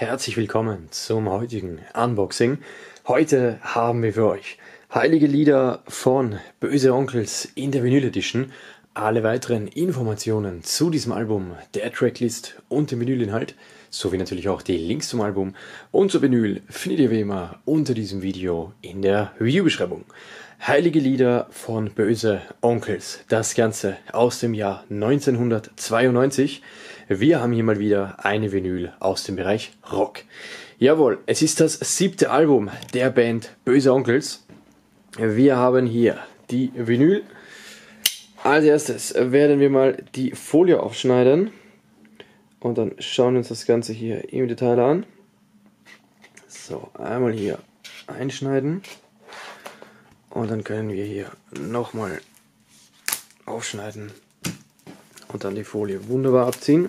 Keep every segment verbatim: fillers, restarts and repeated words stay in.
herzlich willkommen zum heutigen Unboxing. Heute haben wir für euch heilige Lieder von Böse Onkelz in der Vinyl Edition. Alle weiteren Informationen zu diesem Album, der Tracklist und dem Vinylinhalt, sowie natürlich auch die Links zum Album und zur Vinyl findet ihr wie immer unter diesem Video in der Videobeschreibung. Heilige Lieder von Böse Onkelz, das Ganze aus dem Jahr neunzehnhundertzweiundneunzig. Wir haben hier mal wieder eine Vinyl aus dem Bereich Rock. Jawohl, es ist das siebte Album der Band Böse Onkelz. Wir haben hier die Vinyl. Als erstes werden wir mal die Folie aufschneiden und dann schauen wir uns das Ganze hier im Detail an. So, einmal hier einschneiden. Und dann können wir hier nochmal aufschneiden und dann die Folie wunderbar abziehen.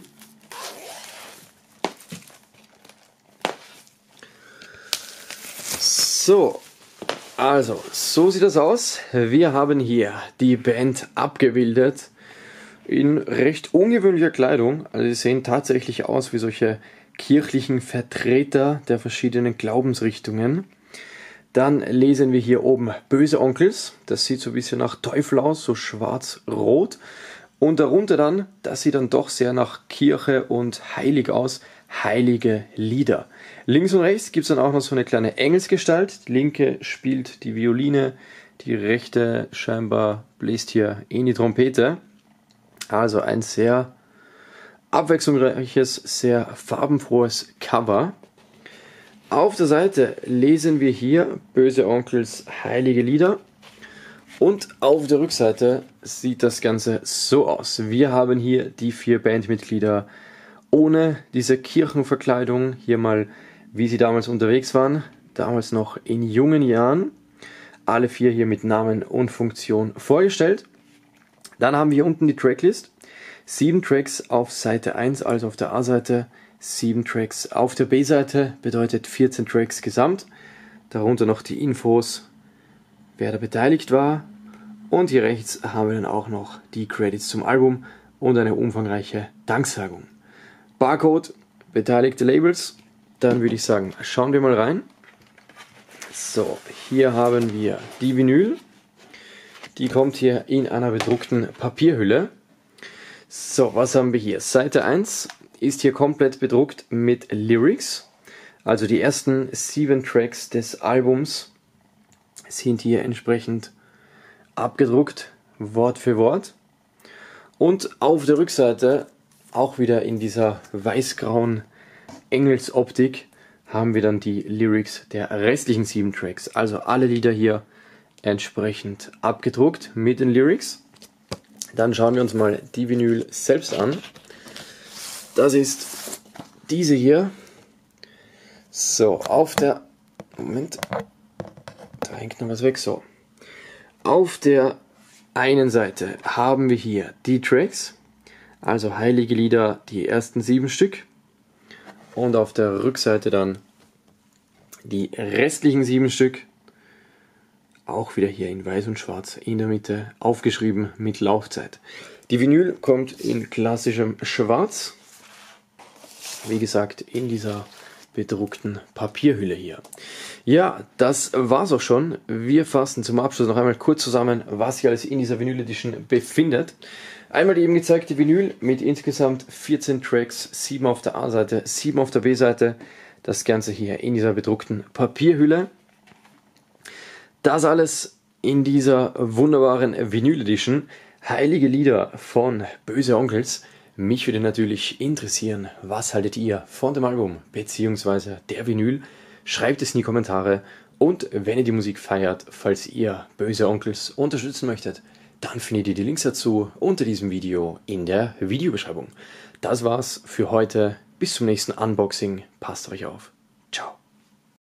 So, also so sieht das aus. Wir haben hier die Band abgebildet in recht ungewöhnlicher Kleidung. Also sie sehen tatsächlich aus wie solche kirchlichen Vertreter der verschiedenen Glaubensrichtungen. Dann lesen wir hier oben Böse Onkelz, das sieht so ein bisschen nach Teufel aus, so schwarz-rot. Und darunter dann, das sieht dann doch sehr nach Kirche und heilig aus, heilige Lieder. Links und rechts gibt es dann auch noch so eine kleine Engelsgestalt. Die linke spielt die Violine, die rechte scheinbar bläst hier in die Trompete. Also ein sehr abwechslungsreiches, sehr farbenfrohes Cover. Auf der Seite lesen wir hier Böse Onkelz heilige Lieder und auf der Rückseite sieht das Ganze so aus. Wir haben hier die vier Bandmitglieder ohne diese Kirchenverkleidung, hier mal wie sie damals unterwegs waren, damals noch in jungen Jahren. Alle vier hier mit Namen und Funktion vorgestellt. Dann haben wir hier unten die Tracklist. Sieben Tracks auf Seite eins, also auf der A-Seite. Sieben Tracks auf der B-Seite, bedeutet vierzehn Tracks gesamt. Darunter noch die Infos, wer da beteiligt war. Und hier rechts haben wir dann auch noch die Credits zum Album und eine umfangreiche Danksagung. Barcode, beteiligte Labels. Dann würde ich sagen, schauen wir mal rein. So, hier haben wir die Vinyl. Die kommt hier in einer bedruckten Papierhülle. So, was haben wir hier? Seite eins ist hier komplett bedruckt mit Lyrics. Also die ersten sieben Tracks des Albums sind hier entsprechend abgedruckt, Wort für Wort. Und auf der Rückseite, auch wieder in dieser weiß-grauen Engelsoptik, haben wir dann die Lyrics der restlichen sieben Tracks. Also alle Lieder hier entsprechend abgedruckt mit den Lyrics. Dann schauen wir uns mal die Vinyl selbst an. Das ist diese hier. So, auf der... Moment. Da hängt noch was weg. So. Auf der einen Seite haben wir hier die Tracks. Also heilige Lieder, die ersten sieben Stück. Und auf der Rückseite dann die restlichen sieben Stück. Auch wieder hier in weiß und schwarz in der Mitte aufgeschrieben mit Laufzeit. Die Vinyl kommt in klassischem Schwarz. Wie gesagt, in dieser bedruckten Papierhülle hier. Ja, das war's auch schon. Wir fassen zum Abschluss noch einmal kurz zusammen, was sich alles in dieser Vinyl Edition befindet. Einmal die eben gezeigte Vinyl mit insgesamt vierzehn Tracks, sieben auf der A-Seite, sieben auf der B-Seite. Das Ganze hier in dieser bedruckten Papierhülle. Das alles in dieser wunderbaren Vinyl Edition. Heilige Lieder von Böse Onkelz. Mich würde natürlich interessieren, was haltet ihr von dem Album bzw. der Vinyl? Schreibt es in die Kommentare und wenn ihr die Musik feiert, falls ihr Böse Onkelz unterstützen möchtet, dann findet ihr die Links dazu unter diesem Video in der Videobeschreibung. Das war's für heute. Bis zum nächsten Unboxing. Passt euch auf. Ciao.